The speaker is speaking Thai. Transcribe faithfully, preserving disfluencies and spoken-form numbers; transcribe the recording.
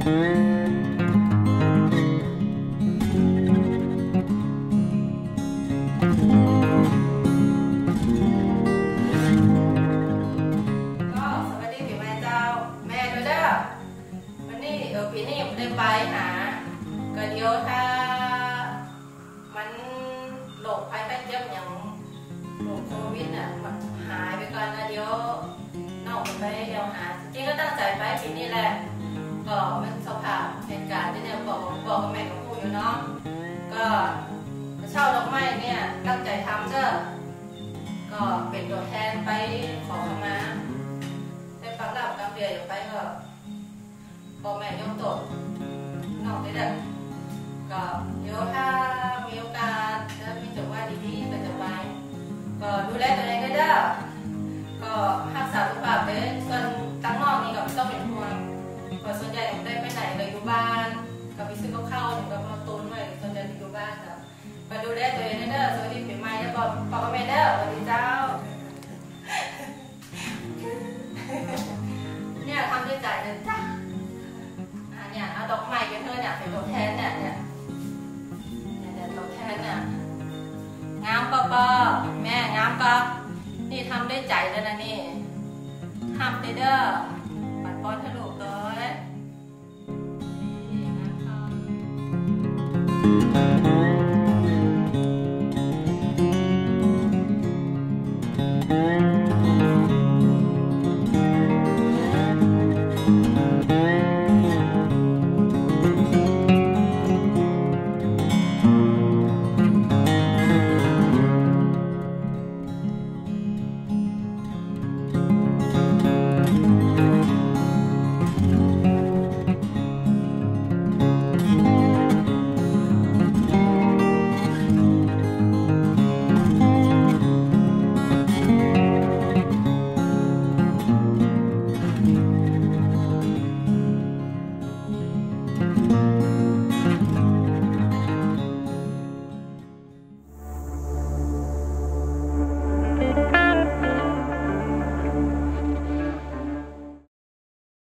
ปีนี้ผมได้ไปหาก็เดียวถ้ามันโรคภัยไข้เจ็บอย่างโรคโควิดน่ะมันหายไปก่อนนะเดียวนอกไปเดียวหาจริงก็ตั้งใจไปปีนี้แหละก็มันสภาพเหตุการณ์ที่เนี่ยบอกบอกกับแม่กับผู้อยู่เนาะก็เช่าดอกไม้เนี่ยตั้งใจทำเจ้าก็เป็นตัวแทนไปขอขมาได้ฟังเล่ากำเดียอยู่ไปก็พ่อแม่ยกโต๊ะนอกได้เด็กก็เดี๋ยวถ้ามีโอกาสจะมีจังหวะดีๆก็จะไปก็ดูแลตัวเองได้เด้อก็รักษาสุขภาพเด้อส่วนตั้งนอกนี่ก็ไม่ต้องเป็นห่วงก็ส่วนใหญ่ผมได้ไปไหนเลยอยู่บ้านก็ไปซื้อกับข้าวอย่างกับมาตุนไว้ส่วนใหญ่อยู่บ้านก็ก็ดูแลตัวเองได้เด้อสวัสดีปีใหม่แล้วก็พ่อกับแม่เด้อสวัสดีเจ้าเนี่ยทำด้วยใจเลยจ้าเนี่ยเอาดอกไม้กันเถอะเนี่ยเป็นตัวแทนเนี่ยเนี่ยเนี่ยตัวแทนเนี่ยงามก็ก็แม่งามก็นี่ทำด้วยใจเลยนะนี่ทำเด้อปัดป้อนให้ลูก